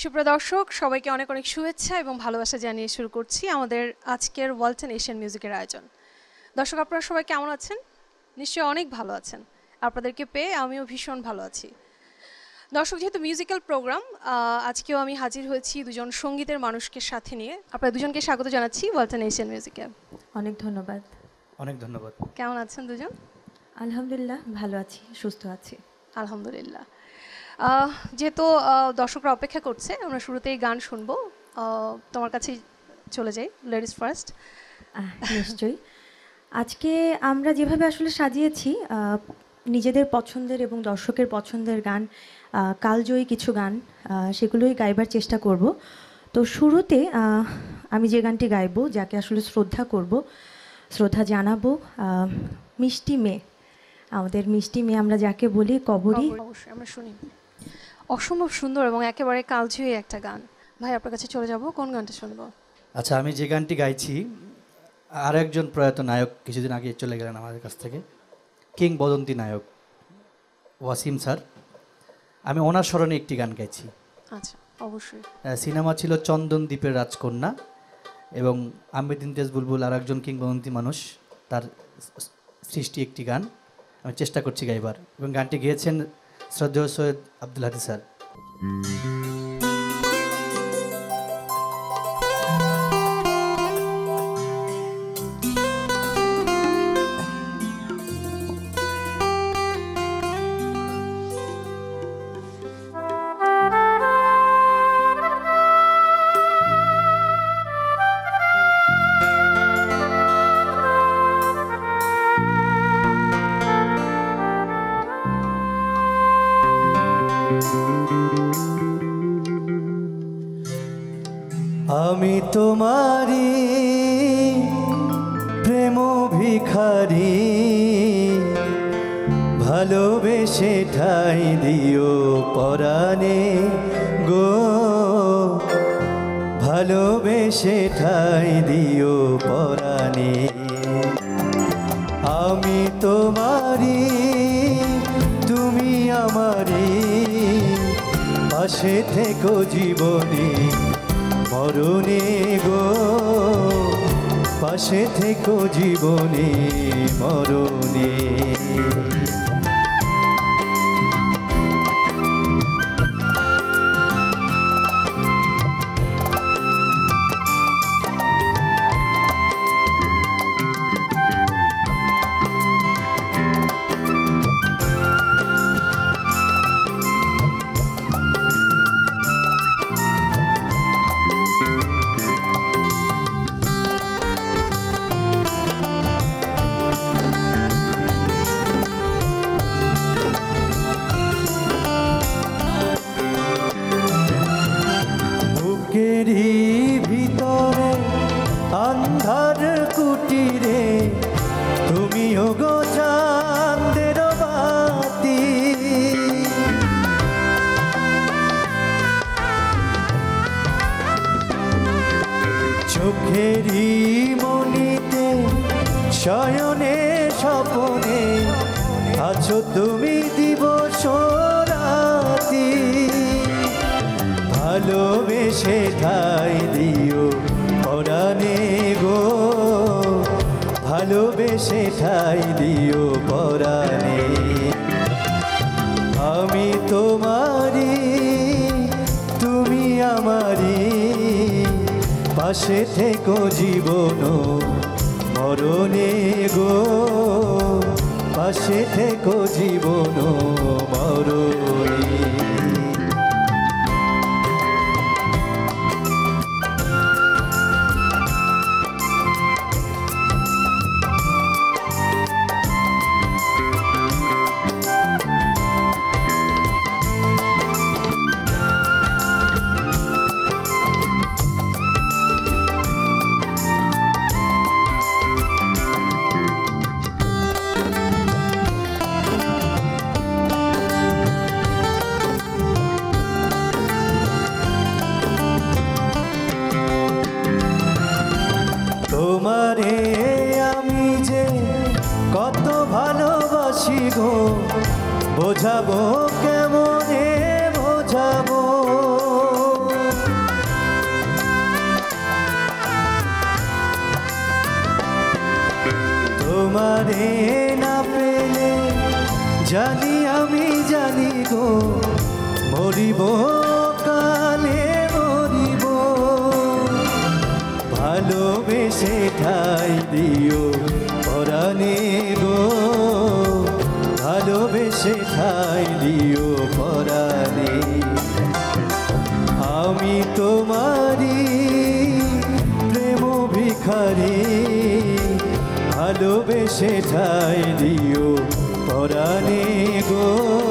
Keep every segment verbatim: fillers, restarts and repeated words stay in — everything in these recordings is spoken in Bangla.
সুপ্রিয় দর্শক সবাইকে অনেক অনেক শুভেচ্ছা এবং ভালোবাসা জানিয়ে শুরু করছি আমাদের আজকের ওয়ালটন এশিয়ান মিউজিকের আয়োজন। দর্শক আপনারা সবাই কেমন আছেন? নিশ্চয়ই অনেক ভালো আছেন। আপনাদেরকে পেয়ে আমিও ভীষণ ভালো আছি। দর্শক যেহেতু মিউজিক্যাল প্রোগ্রাম, আজকেও আমি হাজির হয়েছি দুজন সঙ্গীতের মানুষকে সাথে নিয়ে। আপনারা দুজনকে স্বাগত জানাচ্ছি ওয়ালটন এশিয়ান মিউজিকে। অনেক ধন্যবাদ। অনেক ধন্যবাদ। কেমন আছেন দুজন? আলহামদুলিল্লাহ ভালো আছি, সুস্থ আছি। আলহামদুলিল্লাহ। যেহেতু দর্শকরা অপেক্ষা করছে, আমরা শুরুতেই গান শুনবো। তোমার কাছেই চলে যাই, লেডিস ফার্স্ট। নিশ্চয়ই। আজকে আমরা যেভাবে আসলে সাজিয়েছি নিজেদের পছন্দের এবং দর্শকের পছন্দের গান, কালজয়ী কিছু গান, সেগুলোই গাইবার চেষ্টা করব। তো শুরুতে আমি যে গানটি গাইবো, যাকে আসলে শ্রদ্ধা করব, শ্রদ্ধা জানাবো, মিষ্টি মেয়ে, আমাদের মিষ্টি মেয়ে আমরা যাকে বলি, কবরী। অবশ্যই আমরা শুনি। অসম্ভব সুন্দর এবং একেবারে কালজয়ী একটা গান। ভাই আপনার কাছে চলে যাব, কোন গানটা শুনবো? আচ্ছা, আমি যে গানটি গাইছি, আর একজন প্রয়াত নায়ক কিছুদিন আগে চলে গেলেন আমাদের কাছ থেকে, কিংবদন্তি নায়ক ওয়াসিম স্যার। আমি ওনার স্মরণে একটি গান গাইছি। আচ্ছা, অবশ্যই। সিনেমা ছিল চন্দন দ্বীপের রাজকন্যা, এবং আহমেদ ইমতিয়াজ বুলবুল আর একজন কিংবদন্তি মানুষ, তার সৃষ্টি একটি গান আমি চেষ্টা করছি গাইবার, এবং গানটি গেয়েছেন শ্রদ্ধেয় সৈয়দ আব্দুল হাদী স্যার। আমি তোমারি প্রেম ভিখারি, ভালোবেসে ঠাই দিও পরাণে গো, ভালোবেসে ঠাই দিও পরাণে। আমি তোমারি তুমি আমারি, পাশে থেকো জীবনে মরণে গো, পাশে থেকো জীবনে মরণে। ভিতরে আন্ধার কুটিরে তুমিও গো চাঁদের বাতি, চোখেরই মনিতে শয়নে স্বপনে আছো তুমি দিবস রাতি, ভালোবেসে ঠাই দিও পরাণে গো, ভালোবেসে ঠাই দিও পরাণে। আমি তোমারি তুমি আমারি, পাশে থেকো জীবন মরণে গো, পাশে থেকো জীবন মরণে। তোমারে আমি যে কত ভালোবাসি গো, বোঝাবো কেমনে বোঝাবো, তোমারে না পেলে জানি আমি জানি গো মরিব কালে মরিব ভালোবেসে ঠাই দিও পরাণে গো ভালোবেসে ঠাই দিও পরাণে আমি তোমারি প্রেম ভিখারি ভালোবেসে ঠাই দিও পরাণে গো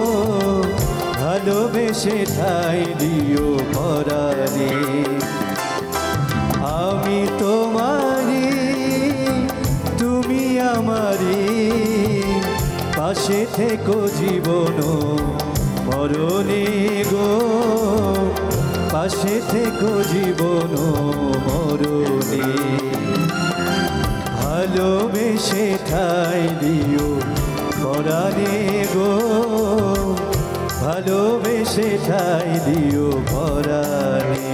ভালোবেসে ঠাই দিও পরাণে আমি তোমারি তুমি আমারি পাশে থেকো জীবন মরণে গো পাশে থেকো জীবন মরণে ভালোবেসে ঠাই দিও পরাণে গো ভালোবেসে ঠাই দিও পরাণে।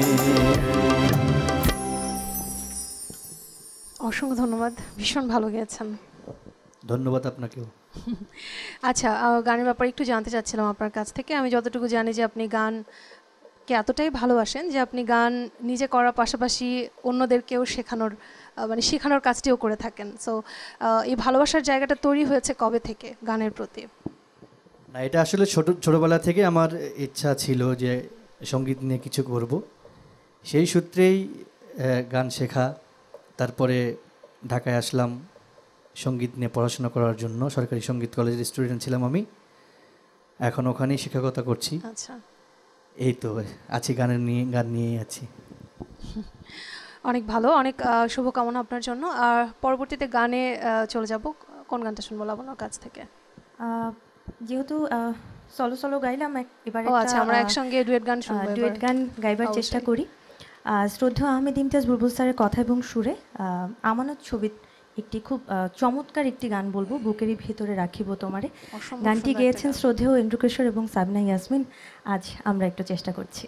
অসংখ্য ধন্যবাদ, ভীষণ ভালো গেয়েছেন। ধন্যবাদ আপনাকেও। আচ্ছা, আহ, গানের ব্যাপারে একটু জানতে চাচ্ছিলাম আপনার কাছ থেকে। আমি যতটুকু জানি যে আপনি গানকে এতটাই ভালোবাসেন যে আপনি গান নিজে করার পাশাপাশি অন্যদেরকেও শেখানোর আহ, মানে শেখানোর কাজটিও করে থাকেন। সো এই ভালোবাসার জায়গাটা তৈরি হয়েছে কবে থেকে গানের প্রতি? না, এটা আসলে ছোট ছোটোবেলা থেকে আমার ইচ্ছা ছিল যে সঙ্গীত নিয়ে কিছু করব। সেই সূত্রেই আহ, গান শেখা, তারপরে ঢাকায় আসলাম সঙ্গীত নিয়ে পড়াশোনা করার জন্য। সরকারি সঙ্গীত কলেজের স্টুডেন্ট ছিলাম আমি, এখন ওখানেই শিক্ষকতা করছি। আচ্ছা, এই তো আছি, গানের নিয়ে গান নিয়েই আছি। অনেক ভালো, অনেক আহ, শুভকামনা আপনার জন্য। আর পরবর্তীতে গানে আহ, চলে যাব। কোন গানটা শুনবো আপনার কাছ থেকে? আহ, যেহেতু সলো সলো গাইলাম, এক- এবার ও আচ্ছা, আমরা একসঙ্গে ডুয়েট গান শুনবো। ডুয়েট গান গাইবার চেষ্টা করি। আহ, শ্রদ্ধেয় আহমেদ ইমতিয়াজ বুলবুল স্যারের কথা এবং সুরে আহ, আমানত ছবির একটি খুব আহ, চমৎকার একটি গান বলবো, বুকেরই ভিতরে রাখিব তোমারে। অসম্ভব গানটি সুন্দর একটা গেয়েছেন গান। শ্রদ্ধেয় ইন্দ্রকিশোর এবং সাবনা ইয়াসমিন। আজ আমরা একটু চেষ্টা করছি।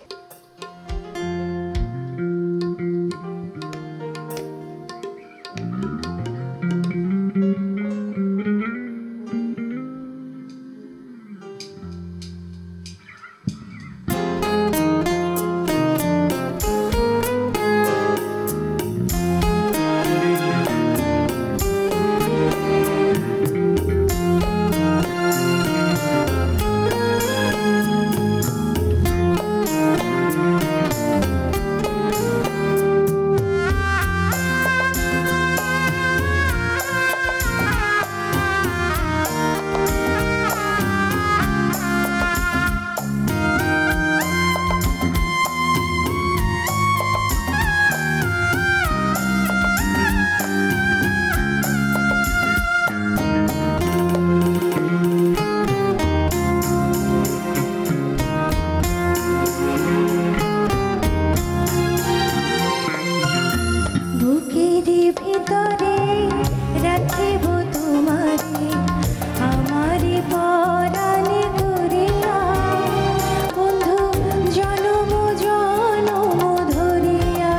বুকেরই ভিতরে রাখিব তোমারে, আমারে পরাণে করিয়া, বন্ধু জনম জনম ধরিয়া।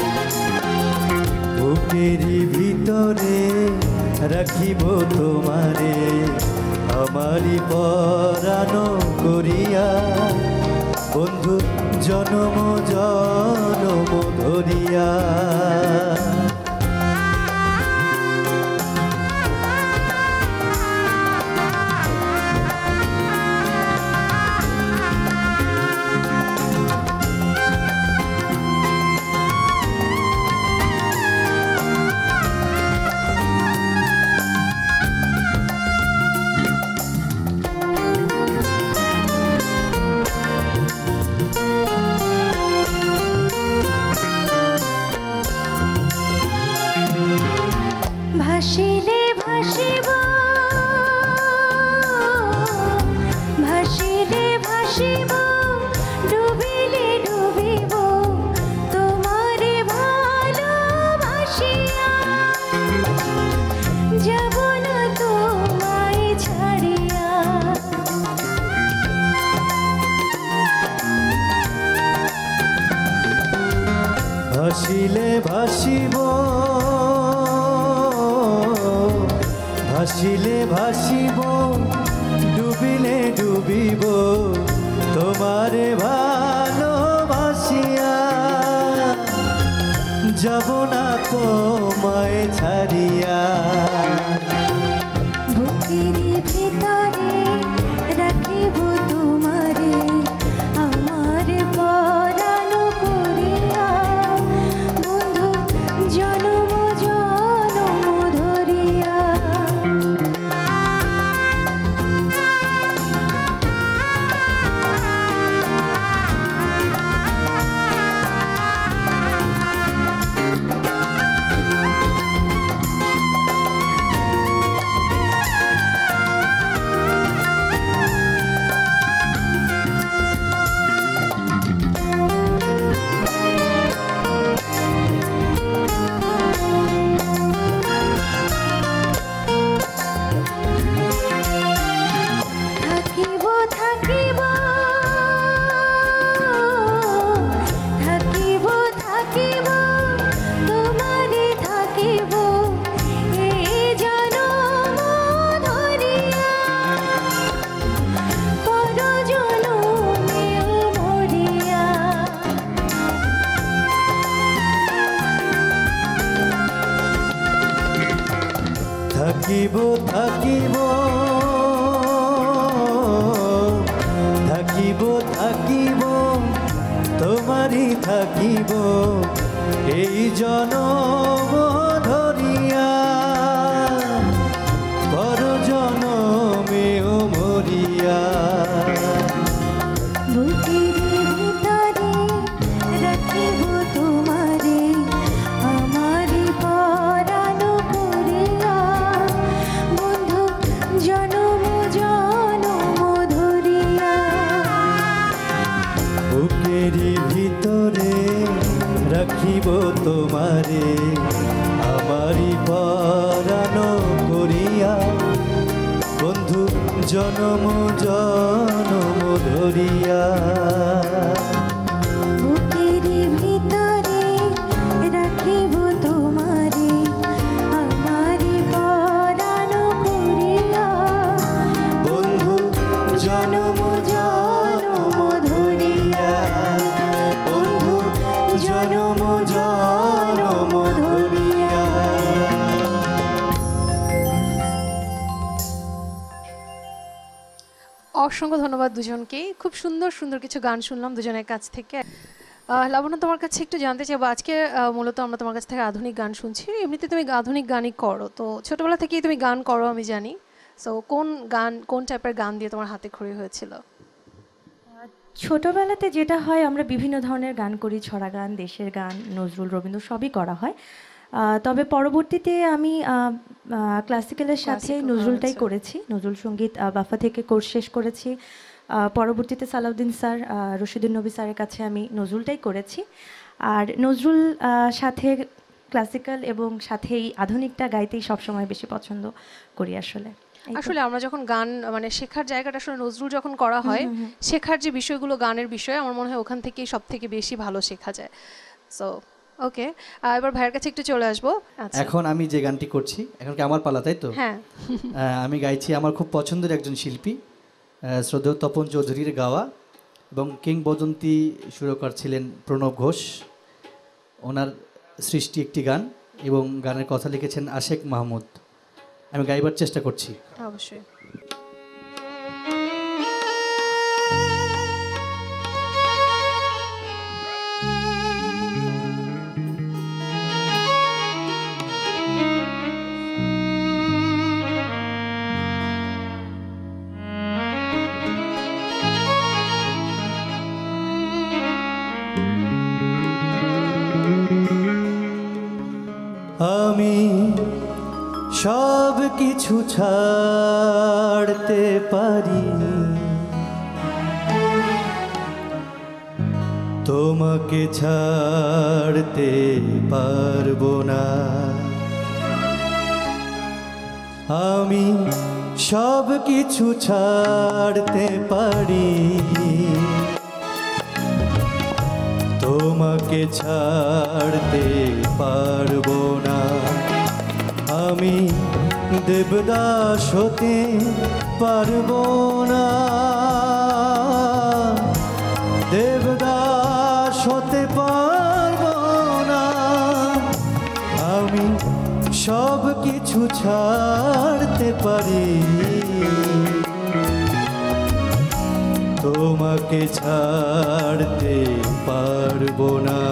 বুকেরই ভিতরে রাখিব তোমারে আমারি পরাণ করিয়া, বন্ধু জনম জনম ধরিয়া। ভাসিলে ভাসিব, ভাসিলে ভাসিব, ডুবিলে ডুবিব, তোমারে ভালোবাসিয়া, যাব না তোমায় ছাড়িয়া। ভাসিলে ভাসিব, ভাসিলে ভাসিব ডুবিলে ডুবিব তোমারে ভালোবাসিয়া যাব না তোমায় ছাড়িয়া বুকের ভিতরে রাখিব তোমারে আমার পরাণ করিয়া বন্ধু জনম জনম ধরিয়া থাকিব থাকিব থাকিব থাকিব তোমারে থাকিব এই জনম ধরিয়া পর জনমেও মরিয়া থাকিব থাকিব থাকিব থাকিব তোমারই থাকিব এই জনম ধরিয়া পর জনমেও মরিয়া বুকের ভিতরে রাখিব তোমারে আমার পরাণ করিয়া বন্ধু জনম জনম ধরিয়া বুকের ভিতরে রাখিব তোমারে আমারি পরাণ করিয়া বন্ধু জনম জনম ধরিয়া বুকের ভিতরে রাখিব তোমারে আমার পরাণ করিয়া বন্ধু জনম জনম ধরিয়া বন্ধু জনম জনম ধরিয়া অসংখ্য ধন্যবাদ দুজনকেই। খুব সুন্দর সুন্দর কিছু গান শুনলাম দুজনের কাছ থেকে। আহ, লাবণ্য, তোমার কাছে একটু জানতে চাইবো, আজকে আহ, মূলত আমরা তোমার কাছ থেকে আধুনিক গান শুনছি। এমনিতে তুমি আধুনিক গানই করো, তো ছোটবেলা থেকেই তুমি গান করো আমি জানি। সো কোন গান, কোন টাইপের গান দিয়ে তোমার হাতে খড়ি হয়েছিল? ছোটবেলাতে যেটা হয় আমরা বিভিন্ন ধরনের গান করি, ছড়া গান, দেশের গান, নজরুল, রবীন্দ্র সবই করা হয়। আহ, তবে পরবর্তীতে আমি ক্লাসিক্যালের সাথে Classical, নজরুলটাই আচ্ছা। করেছি। নজরুল সঙ্গীত আহ, বাফা থেকে কোর্স শেষ করেছি। আহ, পরবর্তীতে সালাউদ্দিন স্যার, আহ, রশিদুল নবী স্যারের কাছে আমি নজরুলটাই করেছি। আর নজরুল আহ, সাথে ক্লাসিক্যাল এবং সাথে এই আধুনিকটা গাইতেই সবসময় বেশি পছন্দ করি আসলে। এই তো। আসলে আমরা যখন গান মানে শেখার জায়গাটা আসলে নজরুল যখন করা হয়, শেখার যে বিষয়গুলো গানের বিষয়, আমার মনে হয় ওখান থেকেই সব থেকে বেশি ভালো শেখা যায়। সো ওকে, এবার ভাইয়ের কাছে একটু চলে আসবো। আচ্ছা, এখন আমি যে গানটি করছি, এখন কি আমার পালা, তাই তো? হ্যাঁ, আহ, আমি গাইছি আমার খুব পছন্দের একজন শিল্পী, আহ, শ্রদ্ধেয় তপন চৌধুরীর গাওয়া, এবং কিংবদন্তি সুরকার ছিলেন প্রণব ঘোষ। ওনার সৃষ্টি একটি গান এবং গানের কথা লিখেছেন আশেক মাহমুদ। আমি গাইবার চেষ্টা করছি। অবশ্যই। আমি সব কিছু ছাড়তে পারি, তোমাকে ছাড়তে পারবো না। আমি সব কিছু ছাড়তে পারি, তোমাকে ছাড়তে পারবো না। আমি দেবদাস হতে পারবো না, দেবদাস হতে পারবো না। আমি সব কিছু ছাড়তে পারি, তোমাকে ছাড়তে পারবো না।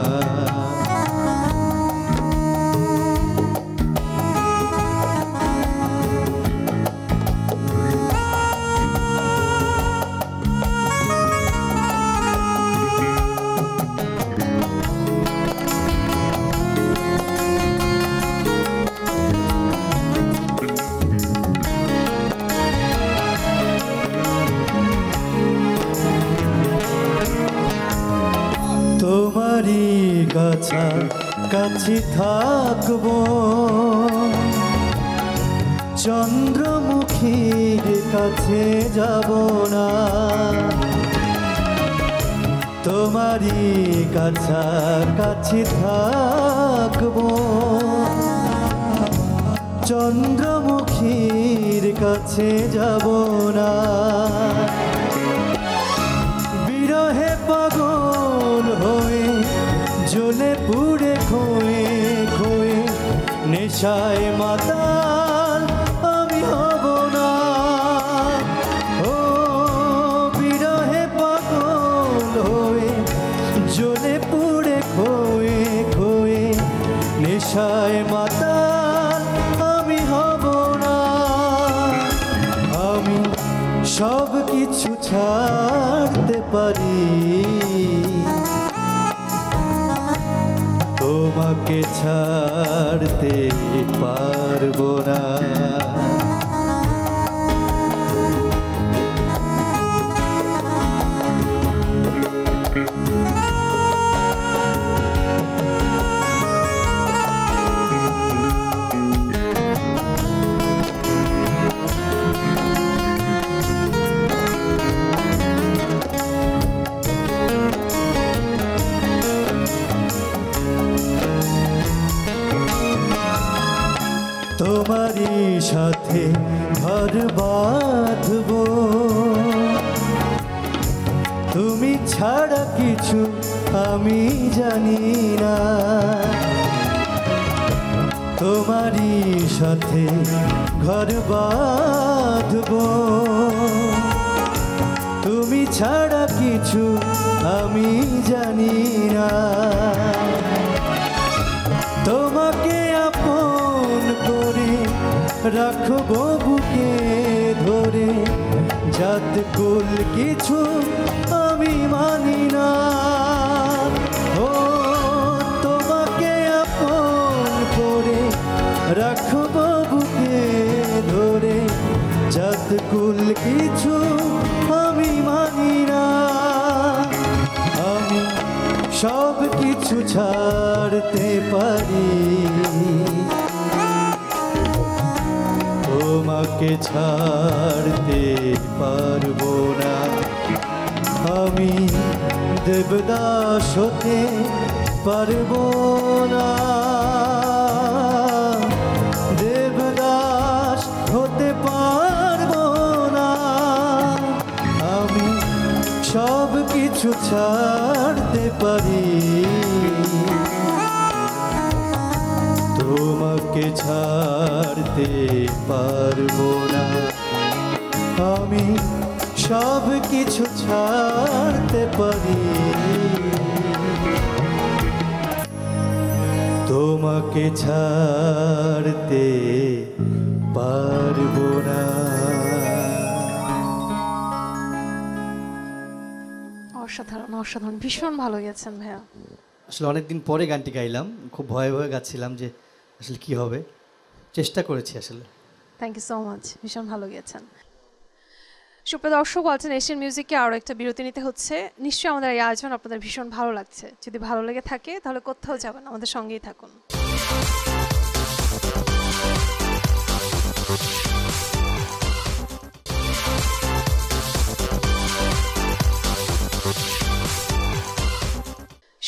তোমারই কাছা কাছে থাকবো, চন্দ্রমুখীর কাছে যাব না। তোমারই কাছা কাছে থাকবো, চন্দ্রমুখীর কাছে যাব না। বিরহে পাগল হয়ে জ্বলে পুড়ে খোয়ে খোয়ে, নেশায় মাতাল আমি হব না। ও বিরহে পাগল হয়ে জ্বলে পুড়ে খোয়ে খোয়ে, নেশায় মাতাল আমি হব না। আমি সব কিছু ছাড়তে পারি, তোমাকে ছাড়তে পারবো না। তোমারই সাথে ঘর বাঁধবো, তুমি ছাড়া কিছু আমি জানি না। তোমারই সাথে ঘর বাঁধবো, তুমি ছাড়া কিছু আমি জানি না। তোমাকে আপন করে রাখবো বুকে ধরে, জাত কুল কিছু আমি মানি না। ও তোমাকে আপন করে রাখবো বুকে ধরে, জাত কুল কিছু আমি মানি না। আমি সব কিছু ছাড়তে পারি, তোমাকে ছাড়তে পারবো না। আমি দেবদাস হতে পারবো না, দেবদাস হতে পারবো না। আমি সব কিছু ছাড়তে পারি, তোমাকে ছাড়তে পারবো না। আমি সব কিছু ছাড়তে পারি, তোমাকে ছাড়তে পারবো না। অসাধারণ অসাধারণ, ভীষণ ভালো গেছেন ভাইয়া। আসলে অনেকদিন পরে গানটি গাইলাম, খুব ভয়ে ভয়ে গাচ্ছিলাম যে আসলে কি হবে, চেষ্টা করেছি আসলে। থ্যাংক ইউ সো মাচ, ভীষণ ভালো গেছেন। সুপ্রিয় দর্শক, ওয়ালটন এশিয়ান মিউজিকে আরও একটা বিরতি নিতে হচ্ছে। নিশ্চয়ই আমাদের এই আয়োজন আপনাদের ভীষণ ভালো লাগছে। যদি ভালো লেগে থাকে তাহলে কোথাও যাবেন, আমাদের সঙ্গেই থাকুন।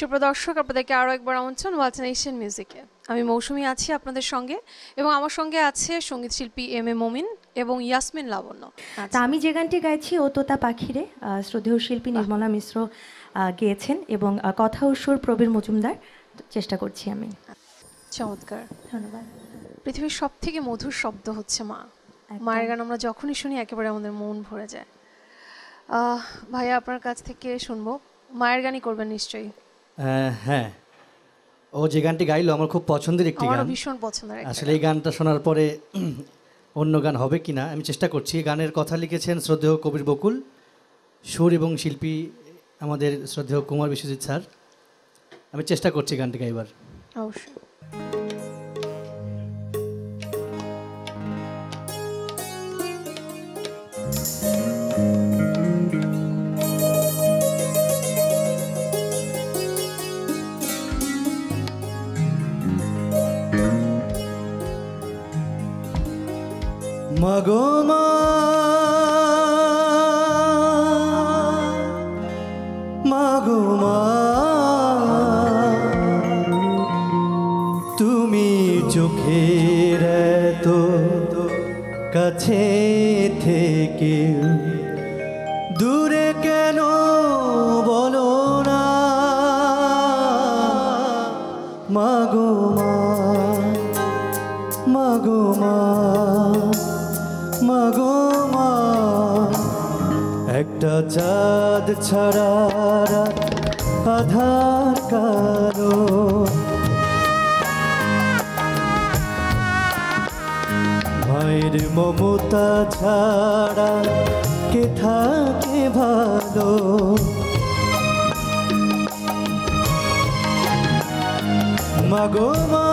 সুপ্রিয় দর্শক, আপনাদেরকে আরও একবার আমন্ত্রণ ওয়ালটন এশিয়ান মিউজিকে। আমি মৌসুমী আছি আপনাদের সঙ্গে এবং আমার সঙ্গে আছে সঙ্গীত শিল্পী এম এ মমিন এবং ইয়াসমিন লাবণ্য। তা আমি যে গানটি গাইছি ও তোতা পাখিরে আহ, শ্রদ্ধেয় শিল্পী নির্মলা মিশ্র আহ, গেয়েছেন এবং আহ, কথা ও সুর প্রবীর মজুমদার। চেষ্টা করছি আমি। চমৎকার। ধন্যবাদ। পৃথিবীর সব থেকে মধুর শব্দ হচ্ছে মা। একদম। মায়ের গান আমরা যখনই শুনি একেবারে আমাদের মন ভরে যায়। আহ, ভাইয়া আপনার কাছ থেকে শুনবো, মায়ের গানই করবেন নিশ্চয়ই। আহ, হ্যাঁ, ও যে গানটি গাইলো আমার খুব পছন্দের একটি আমারও গান। ভীষণ পছন্দের একটা আসলে এই গানটা শোনার পরে অন্য গান হবে কি না আমি চেষ্টা করছি। গানের কথা লিখেছেন শ্রদ্ধেয় কবির বকুল, সুর এবং শিল্পী আমাদের শ্রদ্ধেয় কুমার বিশ্বজিৎ স্যার। আমি চেষ্টা করছি গানটি গাইবার। অবশ্যই। মাগো মা, মাগো মা, তুমি চোখের এত কাছে থেকে দূরে কেন বলো না? মাগো মা, মাগো মা, মাগো মা, একটা চাঁদ ছাড়া রাত আধার কালো, মায়ের মমতা ছাড়া কে থাকে ভালো? মাগো মা,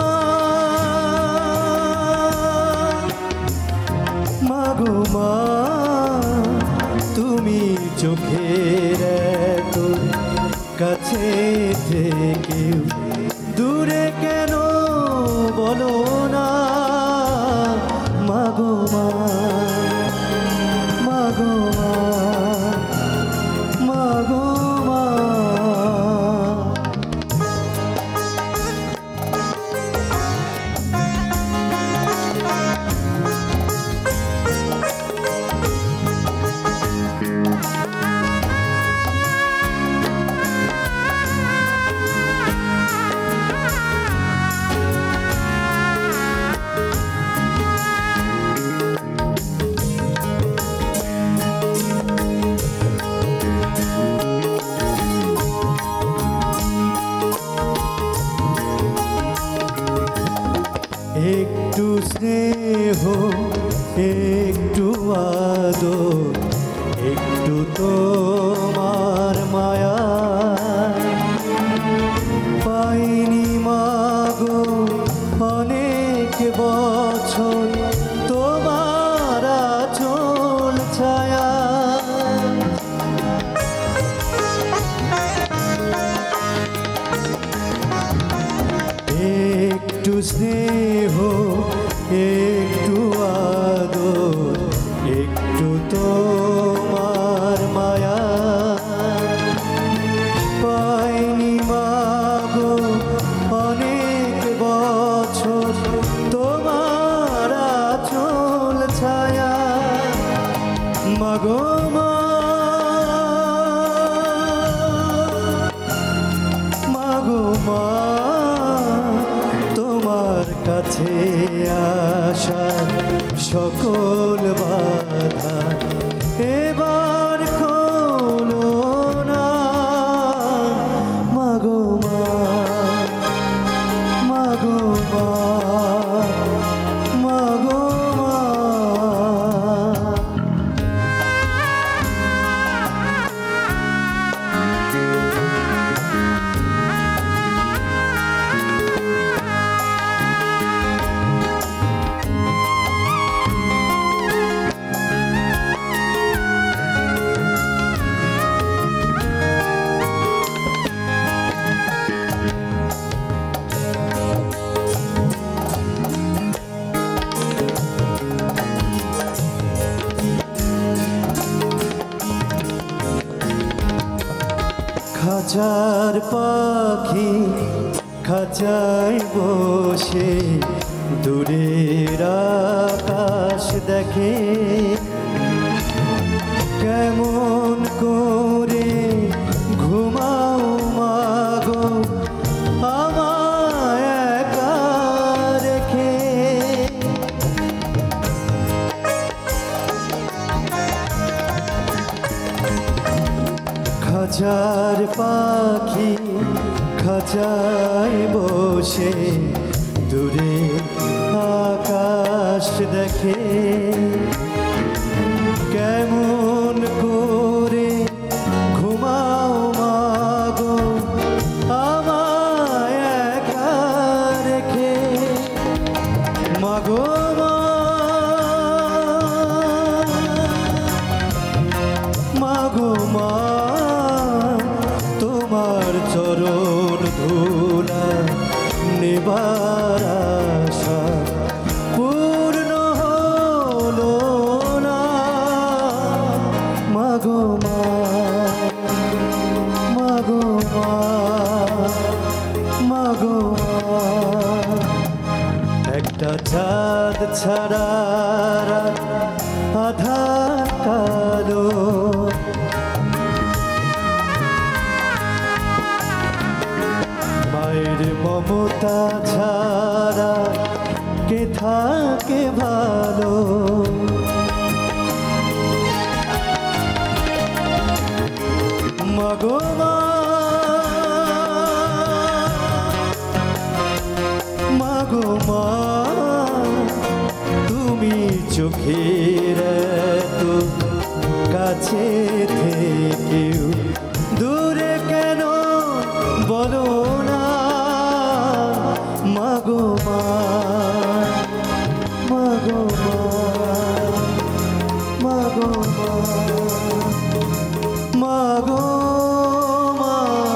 মাগো মা, তুমি চোখের এত কাছে থেকে দূরে কেন বলো না? মাগো মা, মাগো মা, মাগো মা। একটু স্নেহ, একটু আদর, একটু তোমার মায়া পাইনি মাগো অনেক বছর তোমার আঁচল ছায়া। একটু স্নেহ, একটু আদর, একটু তোমার মায়া পাইনি মাগো অনেক বছর তোমার আঁচল ছায়া। মাগো মা, মাগো মা, তোমার কাছে আসার সকল বাধা এবার খোলো না। মাগো মা, মাগো মা, মাগো মা। খাঁচার পাখি খাঁচায় বসে দূরের আকাশ দেখে কেমন করে ঘুমাও মাগো আমায় একা রেখে খাঁচার পাখি খাঁচায় বসে দূরে আকাশ দেখে কেমন করে ঘুমাও মাগো আমায় একা রেখে মাগো মা মাগো মা তোমার চরণ ধুলা নেবার আশা পূর্ণ হলো না মাগো মা মাগো মা মাগো মা একটা চাঁদ ছাড়া রাত আধার কালো মায়ের মমতা ছাড়া কে থাকে ভালো মাগো মা মাগো মা তুমি চোখের এত কাছে থেকেও দূরে কেন বলো না মাগো মা মাগো মা মাগো মা মাগো মা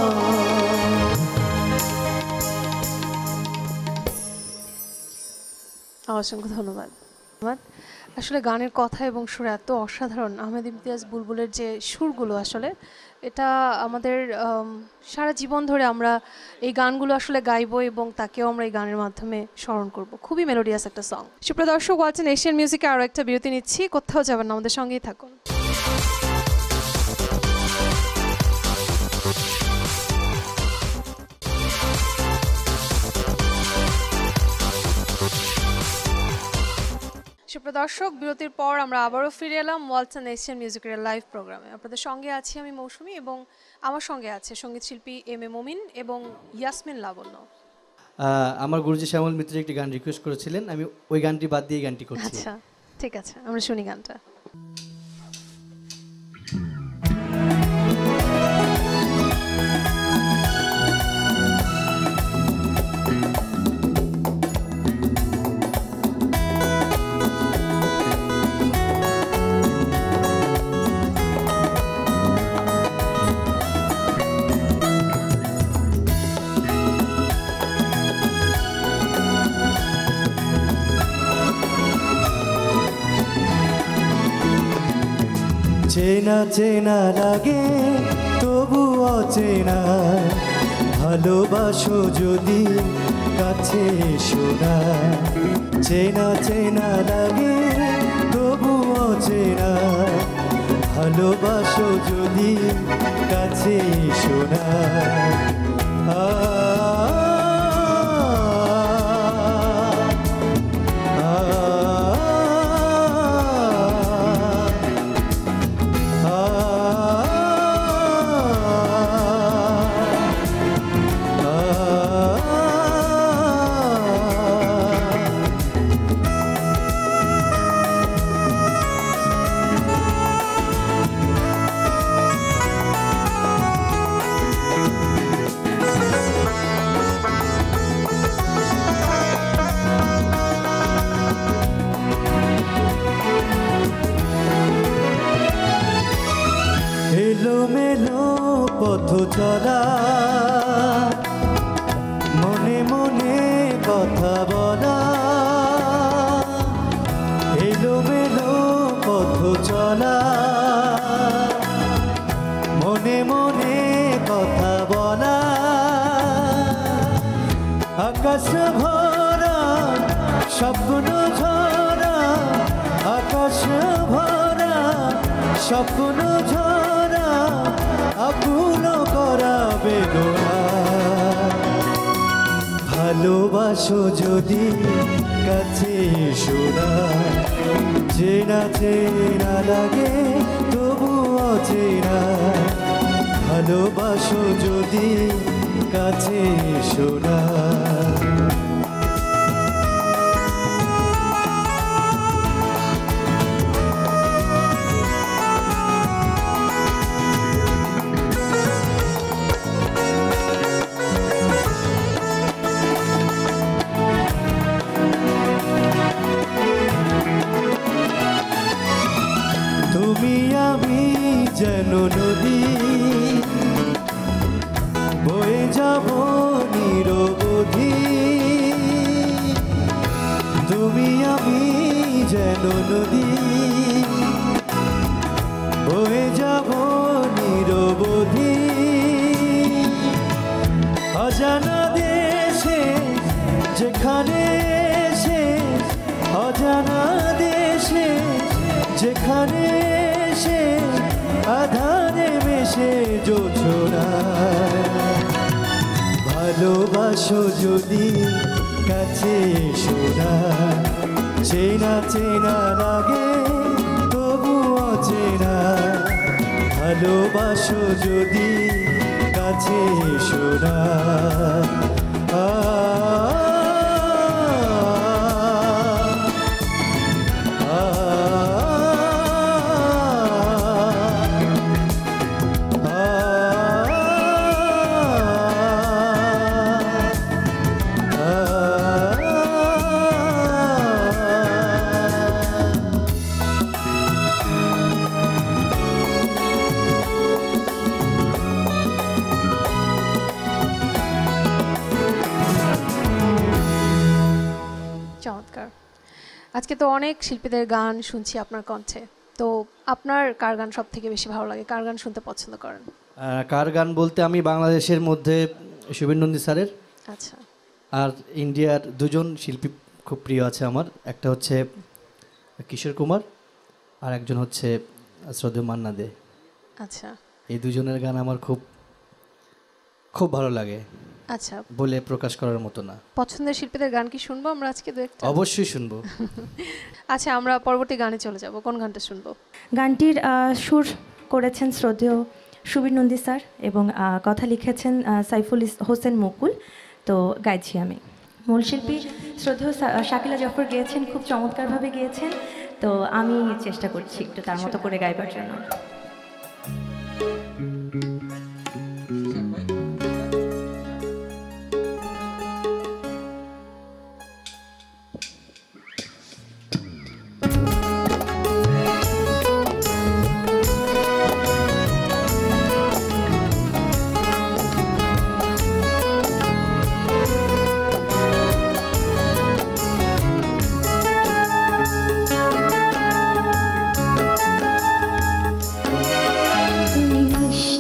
অসংখ্য ধন্যবাদ। ধন্যবাদ। আসলে গানের কথা এবং সুর এত অসাধারণ। আহমেদ ইমতিয়াজ বুলবুলের যে সুরগুলো আসলে এটা আমাদের আম, সারা জীবন ধরে আমরা এই গানগুলো আসলে গাইবো এবং তাকেও আমরা এই গানের মাধ্যমে স্মরণ করব। খুবই মেলোডিয়াস একটা সং। সুপ্রিয় দর্শক, ওয়ালটন এশিয়ান মিউজিকে আরও একটা বিরতি নিচ্ছি। কোথাও যাবেন না, আমাদের সঙ্গেই থাকুন। সুপ্রিয় দর্শক, বিরতির পর আমরা আবারও ফিরে এলাম ওয়ালটন এশিয়ান মিউজিকের লাইভ প্রোগ্রামে। আপনাদের সঙ্গে আছি আমি মৌসুমী এবং আমার সঙ্গে আছে সঙ্গীত শিল্পী এম এ মমিন এবং ইয়াসমিন লাবণ্য। আহ, আমার গুরুজি শ্যামল মিত্র একটি গান রিকোয়েস্ট করেছিলেন, আমি ওই গানটি বাদ দিয়ে এই গানটি করছি। আচ্ছা ঠিক আছে, আমরা শুনি গানটা। চেনা চেনা লাগে তবু অচেনা ভালোবাসো যদি কাছে শোনা চেনা চেনা লাগে তবু অচেনা ভালোবাসো যদি কাছে শোনা আ এলোমেলো পথ চলা মনে মনে কথা বলা এলোমেলো পথ চলা মনে মনে কথা স্বপ্ন ঝরা আকাশ ভরা স্বপ্ন ঝরা আকুল করা বেদনা ভালোবাসো যদি কাছে শোনা চেনা চেনা লাগে তবু অচেনা ভালোবাসো যদি কাছে শোনা তুমি আমি যেন নদী বয়ে যাব নিরবধি তুমি আমি যেন নদী বয়ে যাব নিরবধি অজানা দেশে যেখানে সে অজানা দেশে যেখানে সে আধারে মেশে জোছনা ভালোবাসো যদি কাছে শোনা চেনা চেনা লাগে তবু অচেনা ভালোবাসো যদি কাছে শোনা আ চমৎকার। আজকে তো অনেক শিল্পীদের গান শুনছি আপনার কণ্ঠে, তো আপনার কার গান সব থেকে বেশি ভালো লাগে, কার গান শুনতে পছন্দ করেন? আহ, কার গান বলতে আমি বাংলাদেশের মধ্যে শুভেন নন্দী স্যারের আচ্ছা, আর ইন্ডিয়ার দুজন শিল্পী খুব প্রিয় আছে আমার, একটা হচ্ছে কিশোর কুমার আর একজন হচ্ছে শ্রদ্ধেয় মান্না দে। আচ্ছা এই দুজনের গান আমার খুব খুব ভালো লাগে, আচ্ছা। বলে প্রকাশ করার মতো না। পছন্দের শিল্পীদের গান কি শুনবো আমরা আজকে দু একটা? অবশ্যই শুনবো। আচ্ছা, আমরা পরবর্তী গানে চলে যাব। কোন গানটা শুনবো? গানটির আহ, সুর করেছেন শ্রদ্ধেয় সুবীর নন্দী স্যার এবং আহ, কথা লিখেছেন আহ, সাইফুল ইস- হোসেন মুকুল। তো গাইছি আমি। মূল শিল্পী শ্রদ্ধেয় সা- শাকিলা জাফর গেয়েছেন, খুব চমৎকারভাবে গিয়েছেন। তো আমি চেষ্টা করছি একটু তার মতো করে গাইবার জন্য। তুমি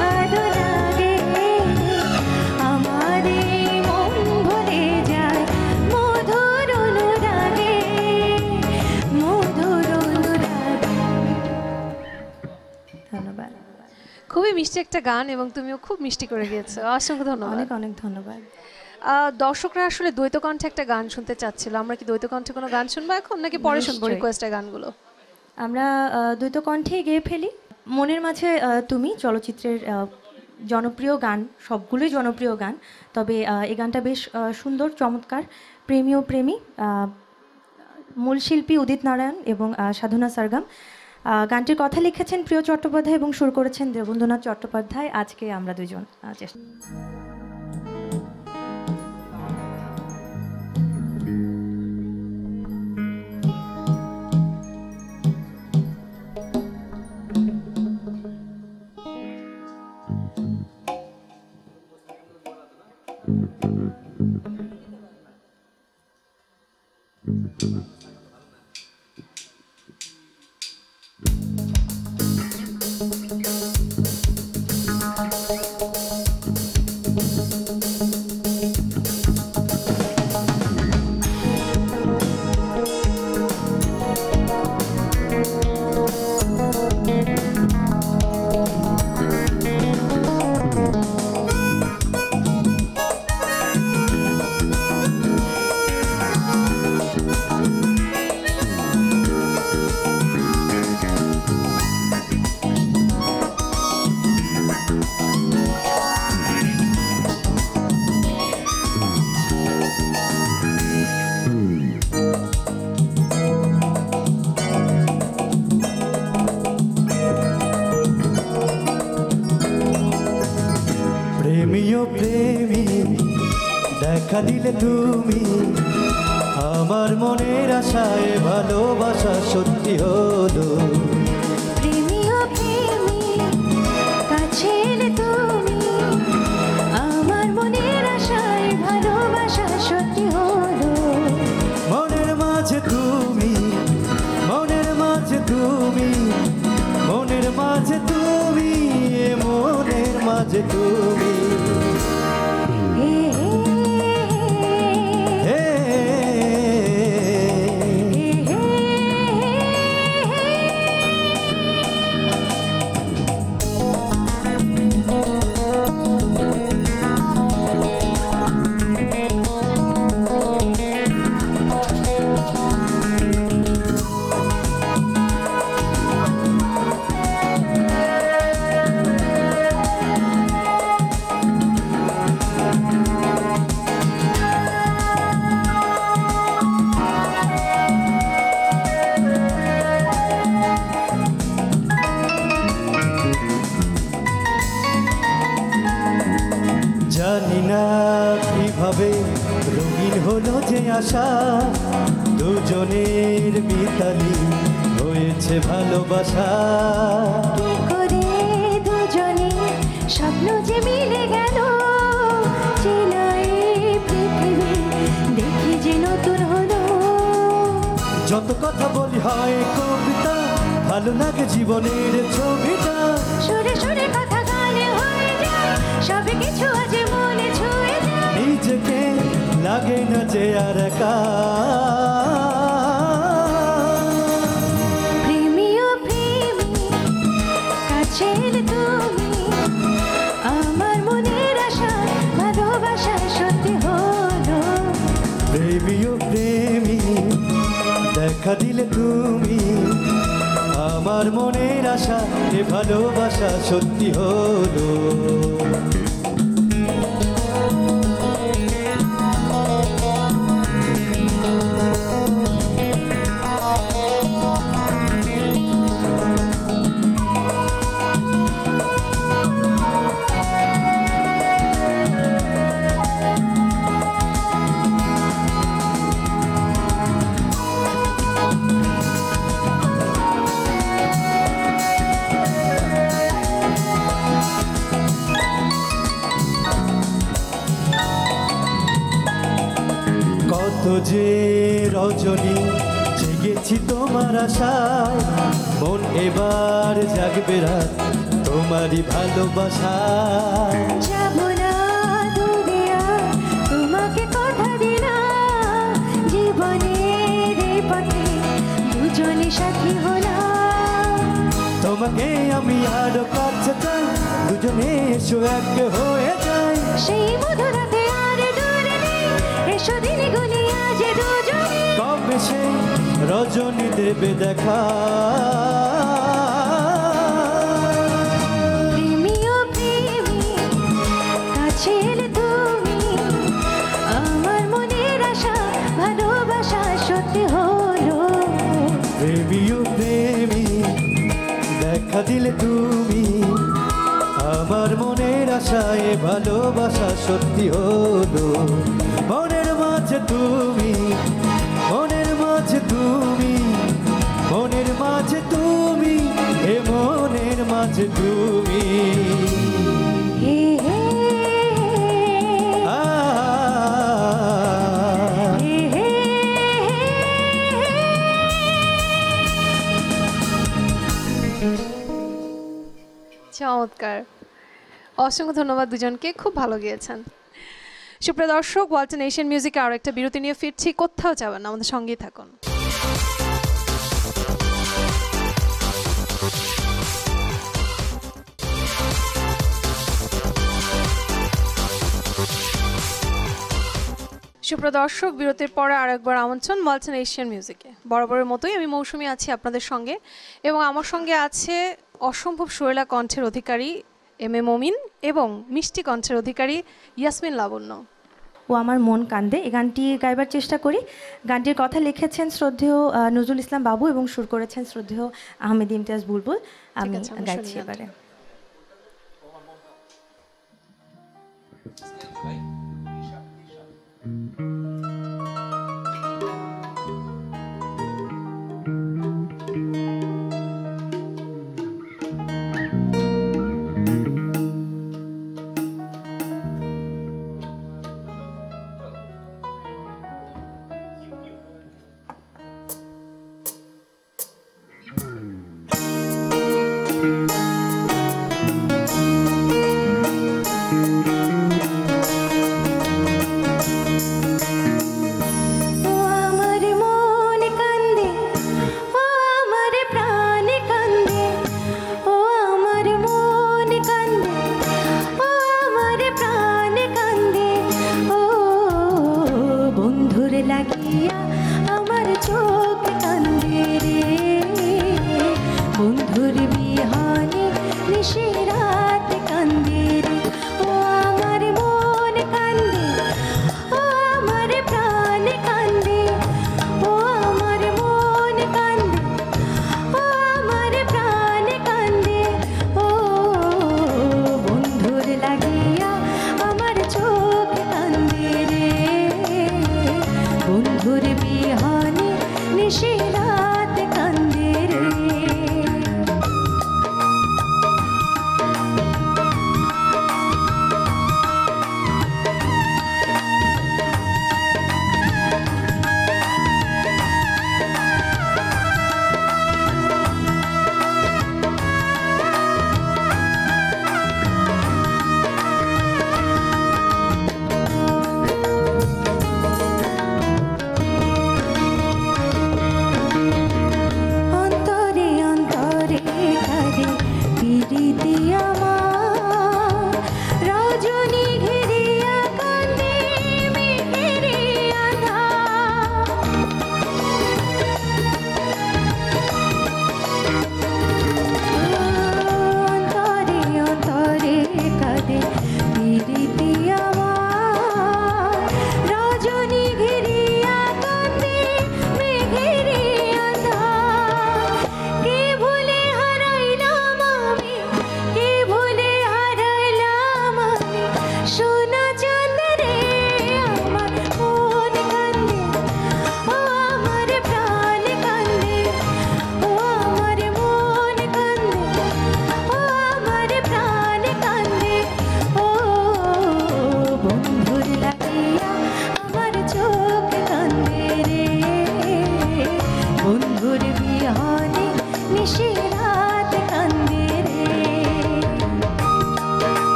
ভালো লাগে আমার এই মন ভরে যায় মধুর অনুরাগে মধুর অনুরাগে। ধন্যবাদ, খুবই মিষ্টি একটা গান এবং তুমিও খুব মিষ্টি করে গিয়েছো, অসংখ্য ধন্যবাদ। অনেক অনেক ধন্যবাদ। আহ, দর্শকরা আসলে দ্বৈত কণ্ঠে একটা গান শুনতে চাচ্ছিল, আমরা কি দ্বৈত কণ্ঠে কোনো গান শুনবো এখন নাকি পরে শুনবো নিশ্চয়ই। রিকোয়েস্টের গানগুলো? আমরা আহ, দ্বৈত কণ্ঠে গেয়ে ফেলি। মনের মাঝে আহ, তুমি চলচ্চিত্রের আহ, জনপ্রিয় গান, সবগুলোই জনপ্রিয় গান, তবে আহ, এই গানটা বেশ আহ, সুন্দর, চমৎকার। প্রেমী ও প্রেমী, আহ, মূল শিল্পী উদিত নারায়ণ এবং আহ, সাধনা সারগাম। আহ, গানটির কথা লিখেছেন প্রিয় চট্টোপাধ্যায় এবং সুর করেছেন দেবেন্দ্রনাথ চট্টোপাধ্যায়। আজকে আমরা দুজন আহ, চেষ্টা প্রেমীয় প্রেমী দেখা দিলে তুমি আমার মনের আশায় ভালোবাসা সত্যি হলো। প্রেমী ও প্রেমী কাছে এলে তুমি আমার মনের আশায় ভালোবাসা সত্যি হলো। মনের মাঝে তুমি মনের মাঝে তুমি মনের মাঝে তুমি এ মনের মাঝে তুমি হে হে জানি না কিভাবে রঙিন হলো যে আশা, দুজনের মিতালি হয়েছে ভালোবাসা। কি করে দুজনে স্বপ্ন যে মিলে গেল, চেনা এই পৃথিবী দেখি যে নতুন হলো। যত কথা বলি হয় কবিতা, ভালো লাগে জীবনের ছবিটা। সুরে সুরে কথা গানে হয়ে যায়, সব কিছু আজ মনে ছুঁয়ে যায়। নিজেকে লাগে না যে আর একা। প্রেমী ও প্রেমী কাছে এলে তুমি আমার মনের আশা ভালোবাসা সত্যি হলো। প্রেমী ও প্রেমী দেখা দিলে তুমি আমার মনের আশা এ ভালোবাসা সত্যি হলো। কত যে রজনী জেগেছি তোমার আশায়, মন এবার জাগবে রাত তোমারই ভালোবাসা যাব না দূরে আর, তোমাকে কথা দিলাম জীবনের এই পথে দুজনে সাথী হলাম। তোমাকে আমি আরো কাছে চাই, দুজনে এসো এক হয়ে যাই। সেই মধুরাতে আর দূরে নেই, এসো দিনে গুনে আজ দুজনে। কবে সেই রজনী দেবে দেখা, প্রেমী ও প্রেমী কাছে এলে তুমি, আমার মনের আশা ভালোবাসা সত্যি হলো। প্রেমী ও প্রেমী দেখা দিলে তুমি, আমার মনের আশায় ভালোবাসা সত্যি হলো। মনের মাঝে তুমি, মনের মাঝে তুমি, মনের মাঝে তুমি, এ মনের মাঝে তুমি। হে হে আ হে হে চমৎকার, অসংখ্য ধন্যবাদ দুজনকে, খুব ভালো গিয়েছেন। সুপ্রিয় দর্শক, ওয়ালটন এশিয়ান মিউজিকে আরও একটা বিরতি নিয়ে ফিরছি, কোথাও যাবেন না, আমাদের সঙ্গেই থাকুন। সুপ্রিয় দর্শক, বিরতির পরে আরেকবার আমন্ত্রণ ওয়ালটন এশিয়ান মিউজিকে। বরাবরের মতোই আমি মৌসুমী আছি আপনাদের সঙ্গে, এবং আমার সঙ্গে আছে অসম্ভব সুরেলা কণ্ঠের অধিকারী এম এ মমিন এবং মিষ্টি কণ্ঠের অধিকারী ইয়াসমিন লাবণ্য। ও আমার মন কান্দে, এই গানটি গাইবার চেষ্টা করি। গানটির কথা লিখেছেন শ্রদ্ধেয় আহ, নজরুল ইসলাম বাবু এবং সুর করেছেন শ্রদ্ধেয় আহমেদ ইমতিয়াজ বুলবুল। আমি আছে, আমরা গাইছি শুনি এবারে।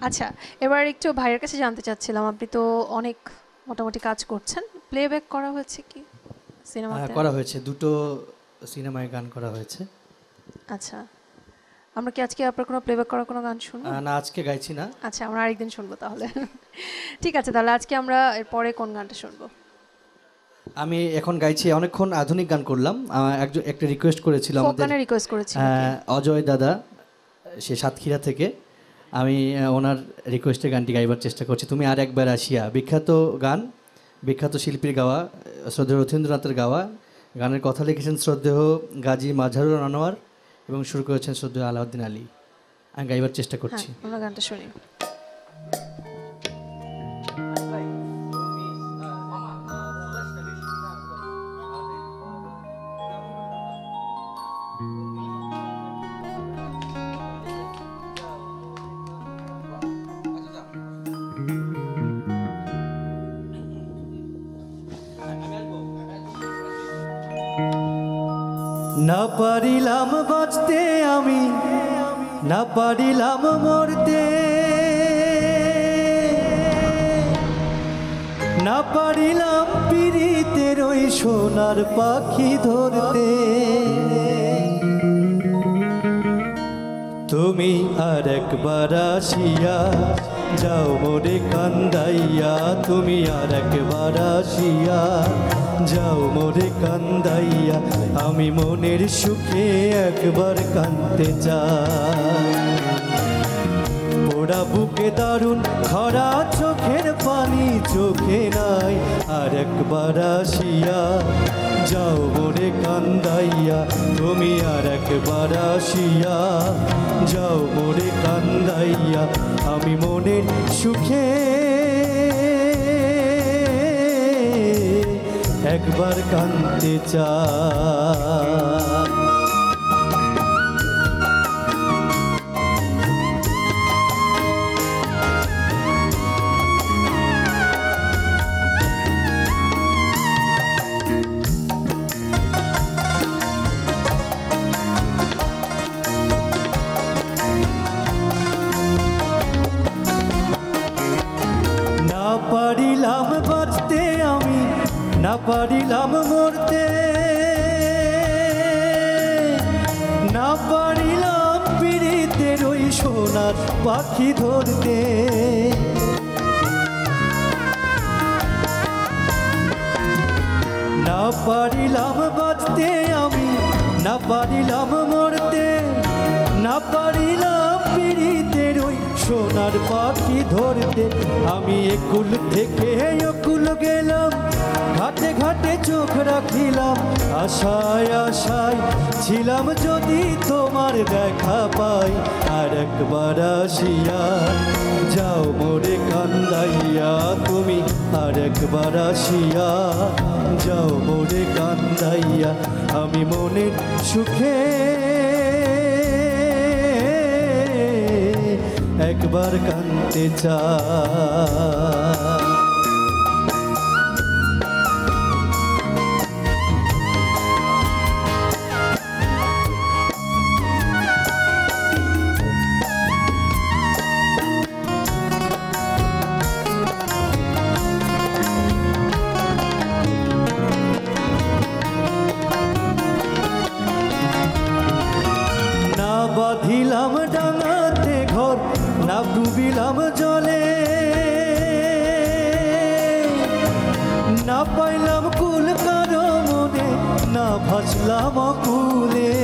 আচ্ছা, এবার একটু ভাইয়ের কাছে জানতে চাচ্ছিলাম, আপনি তো অনেক মোটামুটি কাজ করছেন, প্লেব্যাক করা হয়েছে কি হ্যাঁ, সিনেমাতে? করা হয়েছে, দুটো সিনেমায় গান করা হয়েছে। আচ্ছা, আমরা কি আজকে আপনার কোনো প্লেব্যাক করা কোনো গান শুনবো? আহ, না, আজকে গাইছি না। আচ্ছা, আমরা আরেকদিন শুনবো তাহলে। ঠিক আছে, তাহলে আজকে আমরা এরপরে কোন গানটা শুনবো? আমি এখন গাইছি, অনেকক্ষণ আধুনিক গান করলাম। আহ, একজন একটা রিকোয়েস্ট করেছিল ফোক আমাদের গানের রিকোয়েস্ট করেছি। আহ, অজয় দাদা, সে সাতক্ষীরা থেকে। আমি আহ, ওনার রিকোয়েস্টে গানটি গাইবার চেষ্টা করছি। তুমি আর একবার আসিয়া, বিখ্যাত গান, বিখ্যাত শিল্পীর গাওয়া, শ্রদ্ধেয় রথীন্দ্রনাথের গাওয়া। গানের কথা লিখেছেন শ্রদ্ধেয় গাজী মাজহারুল আনোয়ার এবং সুর করেছেন শ্রদ্ধেয় আলাউদ্দিন আলী। আমি গাইবার চেষ্টা করছি। হ্যাঁ, আমরা গানটা শুনি। না পারিলাম বাঁচতে আমি, না পারিলাম মরতে, না পারিলাম পীড়িতের ওই সোনার পাখি ধরতে। তুমি আর একবার আসিয়া যাও মোরে কান্দাইয়া, তুমি আর একবার আসিয়া যাও মোরে কান্দাইয়া, আমি মনের সুখে একবার কাঁদতে চাই। পোড়া বুকে দারুণ খরা চোখের পানি চোখে নাই, আর একবার আসিয়া যাও মোরে কান্দাইয়া, তুমি আর একবার আসিয়া যাও মোরে কান্দাইয়া, আমি মনের সুখে একবার কাঁদতে চাই। না পারিলাম বাঁচতে আমি, না পারিলাম মরতে, না পারিলাম পীড়িতের ওই সোনার পাখি ধরতে। না পারিলাম বাঁচতে আমি, না পারিলাম মরতে, না পারিলাম পীড়িতের ওই সোনার পাখি ধরতে। আমি একুল থেকে অকুল গেলাম, ঘাটে ঘাটে চোখ রাখিলাম, আশায় আশায় ছিলাম যদি তোমার দেখা পাই। আর একবার আসিয়া যাও মোরে কান্দাইয়া, তুমি আর একবার আসিয়া যাও মোরে কান্দাইয়া, আমি মনের সুখে একবার কাঁদতে চাই। না বাঁধিলাম ডাঙাতে ঘর, না ডুবিলাম জলে, না পাইলাম কুল কারো মনে, না ভাসলাম কুলে।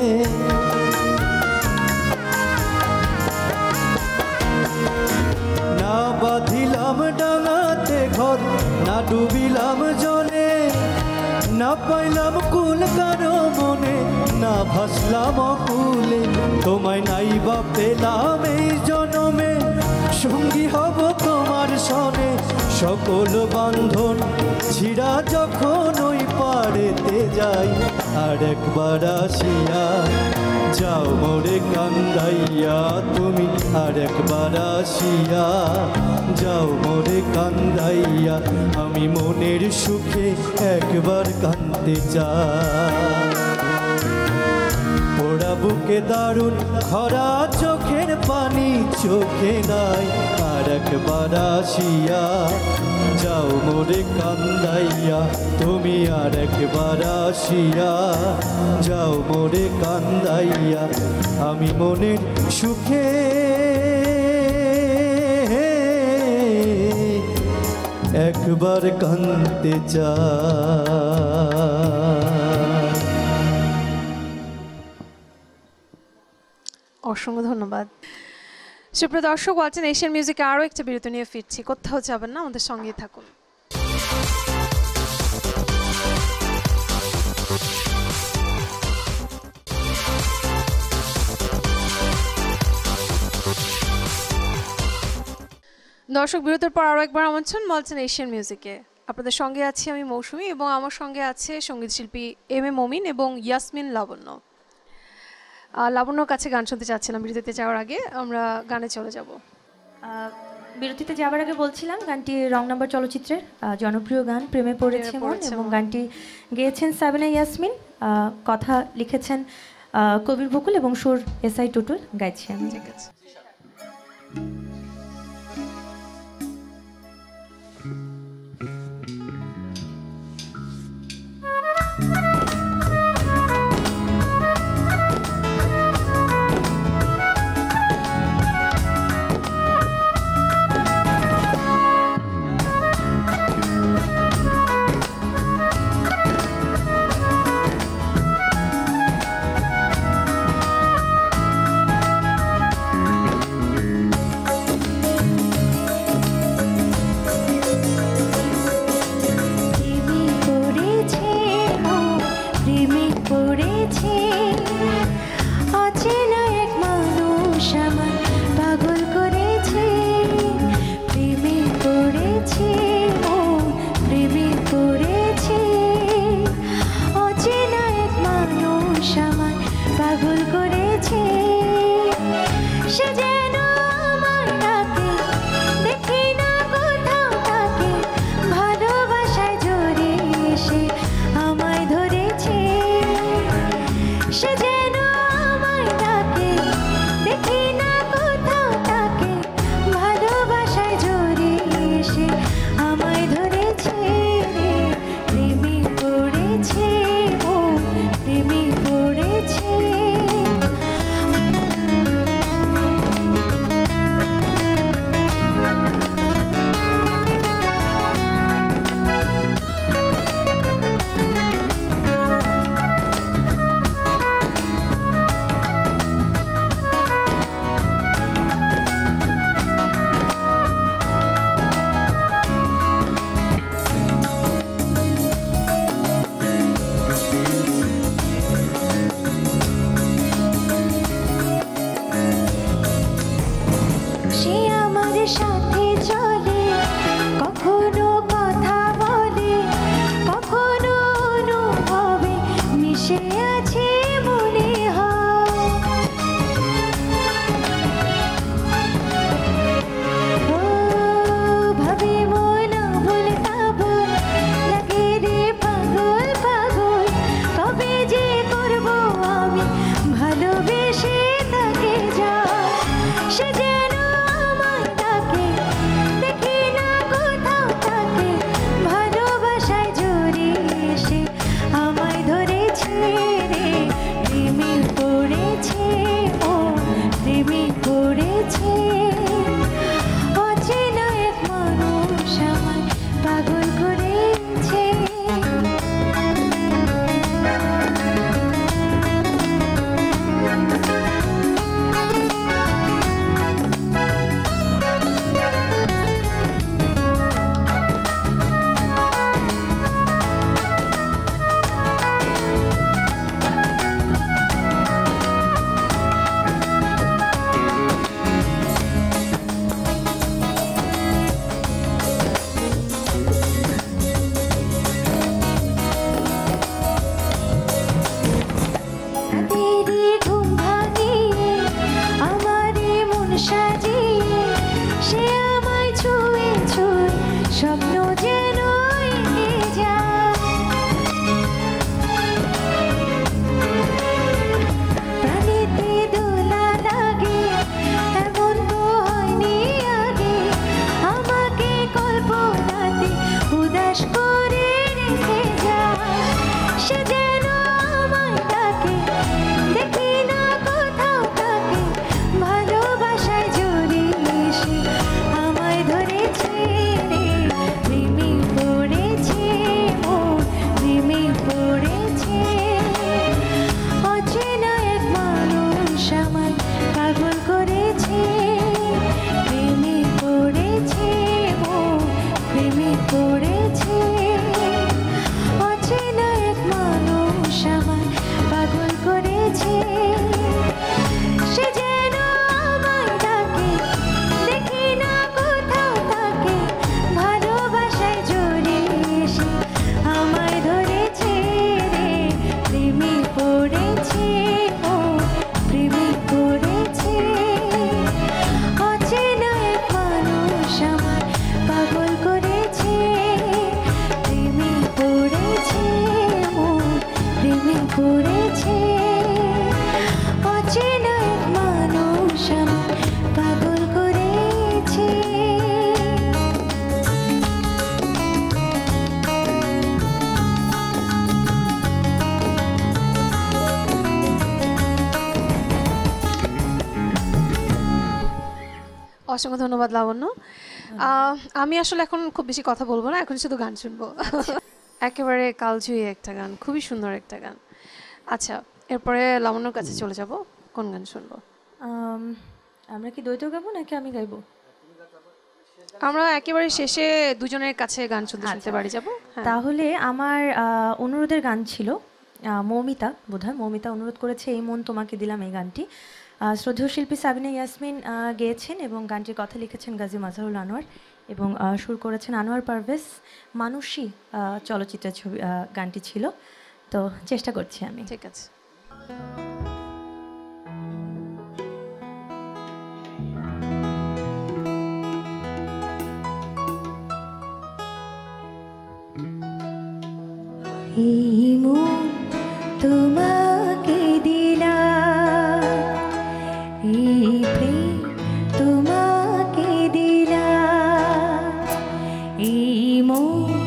না বাঁধিলাম ডাঙাতে ঘর, না ডুবিলাম জলে, না পাইলাম কুল কারো মনে, না ভাসলাম কুলে। তোমায় নাই বা পেলাম এই জনমে, সঙ্গী হব তোমার সনে, সকল বান্ধন ছিড়া যখন ওই পাড়েতে যাই। আর একবার আসিয়া যাও মোরে কান্দাইয়া, তুমি আর একবার আসিয়া যাও মোরে কান্দাইয়া, আমি মনের সুখে একবার কাঁদতে চাই। পোড়া বুকে দারুণ খরা চোখের পানি চোখে নাই আর একবার আসিয়া যাও মোরে কান্দাইয়া তুমি আর একবার আসিয়া যাও মোরে কান্দাইয়া আমি মনের সুখে একবার কাঁদতে চাই। অসংখ্য ধন্যবাদ। সুপ্রিয় দর্শক, ওয়ালটন এশিয়ান মিউজিকে আরও একটা বিরতি নিয়ে ফিরছি। কোথাও যাবেন না, আমাদের সঙ্গেই থাকুন। দর্শক, বিরতির পর আরও একবার আমন্ত্রণ ওয়ালটন এশিয়ান মিউজিকে। আপনাদের সঙ্গে আছি আমি মৌসুমী এবং আমার সঙ্গে আছে সঙ্গীত শিল্পী এম এ মমিন এবং ইয়াসমিন লাবণ্য। লাবণ্যর কাছে গান শুনতে চাচ্ছিলাম। বিরতিতে যাওয়ার আগে আমরা গানে চলে যাব। বিরতিতে যাওয়ার আগে বলছিলাম গানটি রং নাম্বার চলচ্চিত্রের জনপ্রিয় গান প্রেমে পড়েছে মন, এবং গানটি গেয়েছেন সাবিনা ইয়াসমিন, কথা লিখেছেন কবির বকুল এবং সুর এস আই টুটুল, গাইছি আমি। ঠিক আছে। প্রাণে পড়েছে অচেনা এক মানুষ আমায় পাগল করেছে সে যেন আমায় ডাকে দেখি না কোথাও তাকে ভালোবাসায় জড়িয়ে এসে আমায় ধরেছে রে প্রেমে পড়েছে ও প্রেমে পড়েছে অচেনা এক মানুষ আমায় পাগল করেছে প্রেমে পড়েছে ও প্রেমে পড়েছে অচেনা এক মানুষ আমায় পাগল করেছে অসংখ্য ধন্যবাদ লাবণ্য। আহ, আমি আসলে এখন খুব বেশি কথা বলবো না, এখন শুধু গান শুনবো। একেবারে কালজয়ী একটা গান, খুবই সুন্দর একটা গান। আচ্ছা, এরপরে লাবণ্যর কাছে চলে যাব, কোন গান শুনবো? আম, আমরা কি দ্বৈত গাবো নাকি আমি গাইবো? আমরা একেবারে শেষে দুজনের কাছে গান শুনতে শুনতে বাড়ি যাব। হ্যাঁ, তাহলে আমার আহ, অনুরোধের গান ছিল আহ, মৌমিতা, বোধহয় মৌমিতা অনুরোধ করেছে এই মন তোমাকে দিলাম এই গানটি। আহ, শ্রদ্ধেয় শিল্পী সাবিনা ইয়াসমিন আহ, গেয়েছেন এবং গানটির কথা লিখেছেন গাজী মাজহারুল আনোয়ার এবং আহ, সুর করেছেন আনোয়ার পারভেজ। মানুষী আহ, চলচ্চিত্রের ছবি আহ, গানটি ছিল, তো চেষ্টা করছি আমি। ঠিক আছে। এই মন তোমাকে দিলাম এই প্রেম তোমাকে দিলাম এই মন